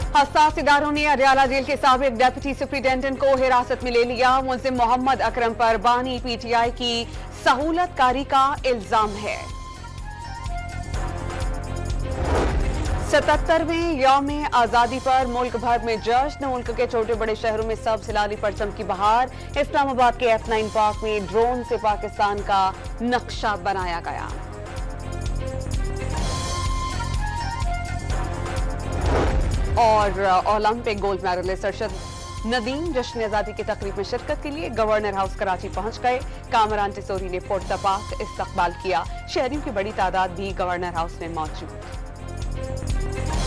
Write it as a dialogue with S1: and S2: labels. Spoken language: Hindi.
S1: हसास इदारों ने अडयाला जेल के साबिक डेप्यूटी सुप्रिंटेंडेंट को हिरासत में ले लिया। मुल्जिम मोहम्मद अकरम पर बानी पीटीआई की सहूलतकारी का इल्जाम है। 77वें यौम आजादी पर मुल्क भर में जश्न। मुल्क के छोटे बड़े शहरों में सब सिलानी परचम की बहार। इस्लामाबाद के F9 पार्क में ड्रोन से पाकिस्तान का नक्शा बनाया गया। और Olympic gold medalist Arshad Nadeem जश्न आजादी की तकरीब में शिरकत के लिए गवर्नर हाउस कराची पहुंच गए। कामरान टिसोरी ने पुरतपाक इस्तकबाल किया। शहरियों की बड़ी तादाद भी गवर्नर हाउस में मौजूद।